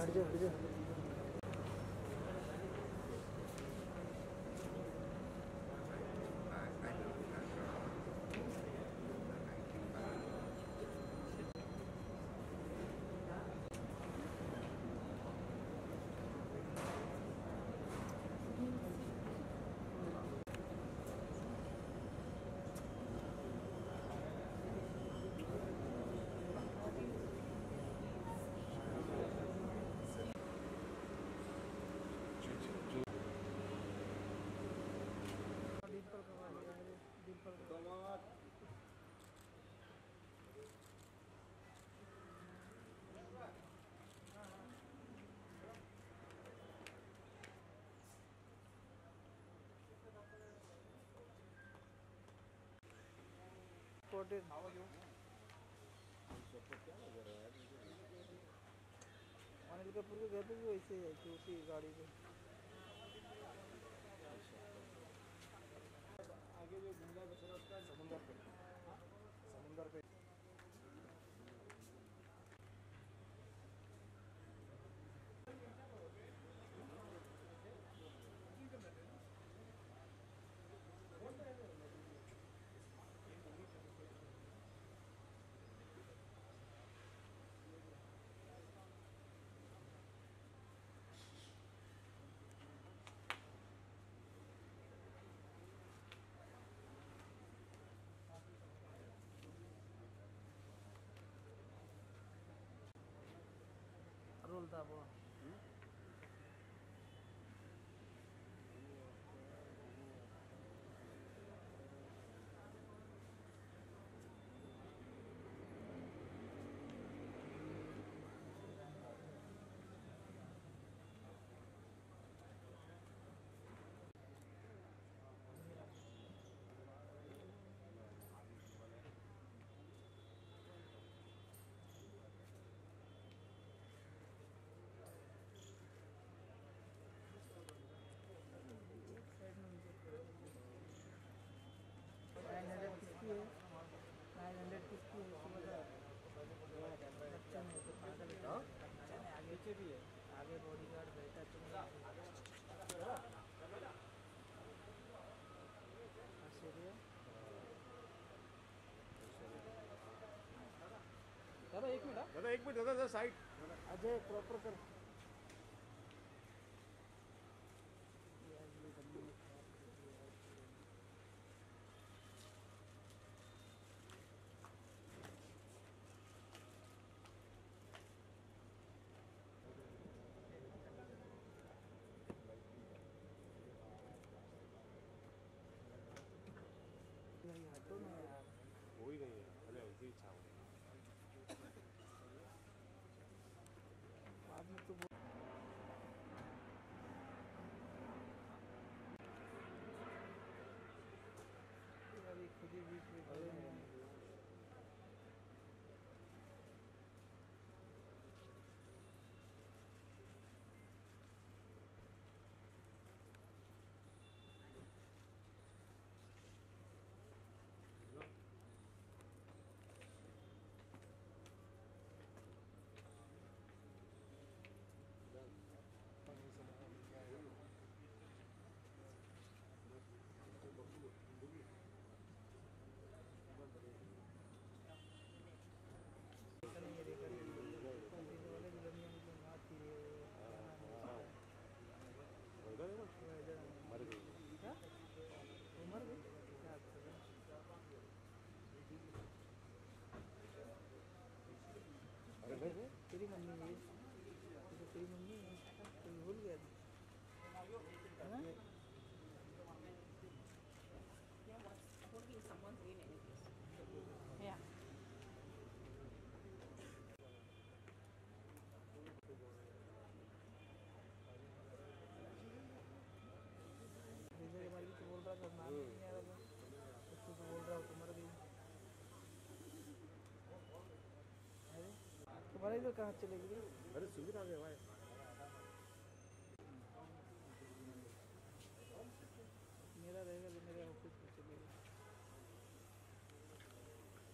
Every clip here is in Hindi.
हट जाओ हट जाओ। डिम्पल करवा लिया है, डिम्पल कोटेड अनिल कपूर के घर पे भी वैसे ही है कि उसी गाड़ी पे आगे जो गुंडा बचा उसका समुंदर पे रोल था वो किसकी है 900 किसकी है तो बता बच्चा नहीं तो पागल है बच्चा नहीं आगे पीछे भी है आगे बॉडीगार्ड बैठा तुम दादा एक मिनट दादा साइड अजय प्रॉपर कर नहीं हटो ना यार हो ही नहीं है पहले ऐसी इच्छा हो बाद में तो अभी खुद ही बीच में खड़े हैं मर गई उमर गई क्या अरे भाई तेरी मम्मी है तो तेरी मम्मी है तो भूल गया है ना Yeah. तो बोल रहा था नाम नहीं आ रहा था उसको तो बोल रहा हो तो मर गई अरे तुम्हारा इधर कहाँ चले गई अरे सुबह आ गए भाई मेरा रहेगा तो मेरे ऑफिस में चलेगा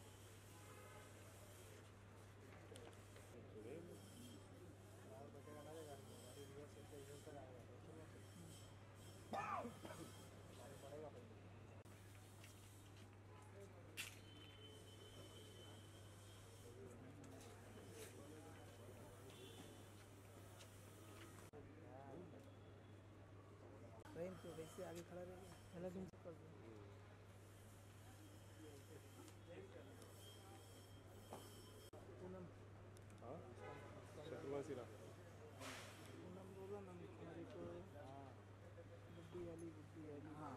सुबह तो वैसे आगे खड़ा रहेगा, पहला दिन कर दो। पूनम हाँ चतुर्मासीरा पूनम बोला ना हमारे को बुद्धि वाली हाँ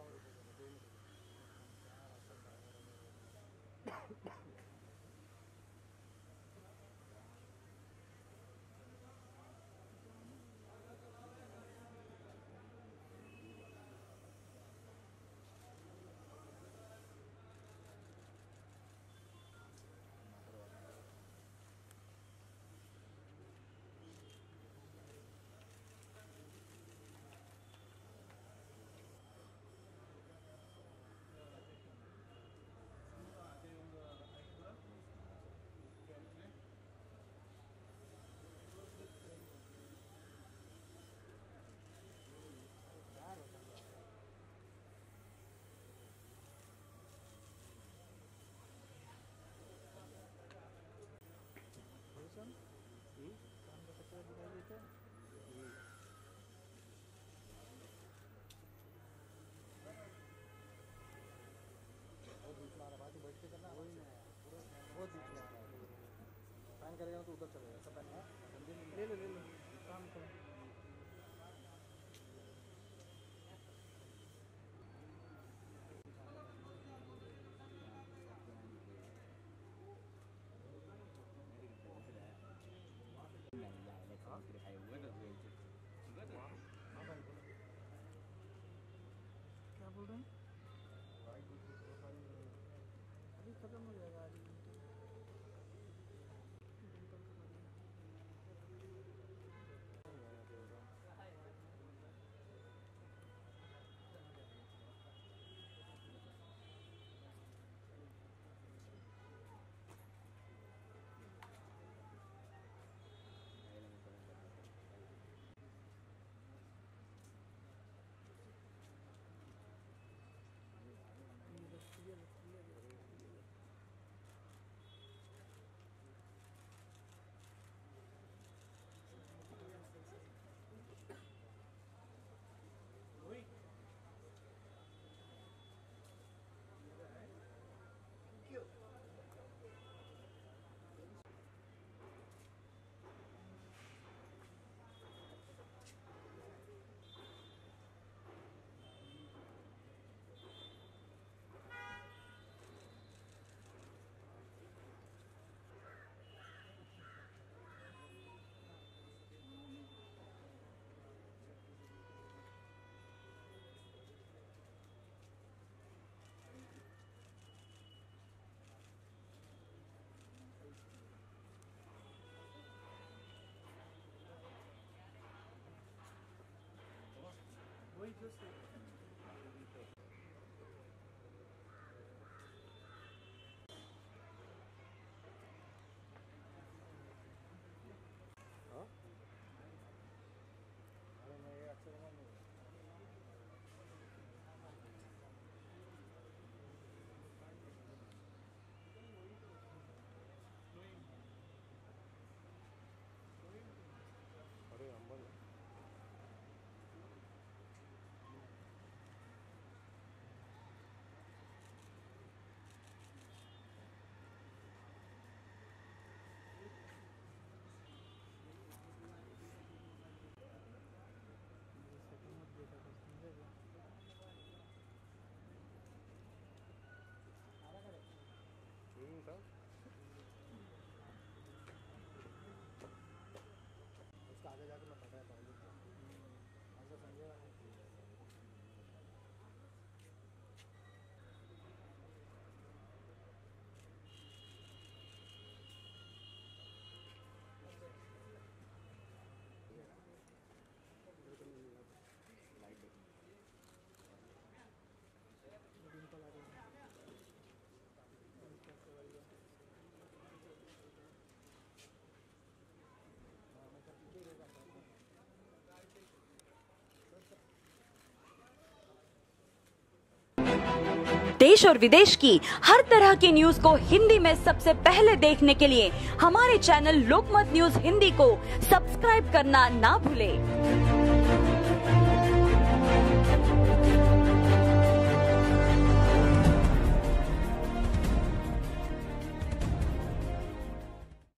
काम का कचरा दिखाई देता है। बहुत बीच में आ रहा बाकी बैठ के करना वही नहीं बहुत बीच में आ रहा है। फैन करेगा तो उधर चलेगा सब फैन ले लो काम करो। क्या बोल रहे हैं? अभी खत्म हो जाएगा आज वही जो से हाँ अरे मैं ये अक्षर में नहीं अरे अंबल था उसका आगे जाकर मैं बताया था ऐसा समझेगा नहीं। देश और विदेश की हर तरह की न्यूज को हिंदी में सबसे पहले देखने के लिए हमारे चैनल लोकमत न्यूज हिंदी को सब्सक्राइब करना ना भूलें।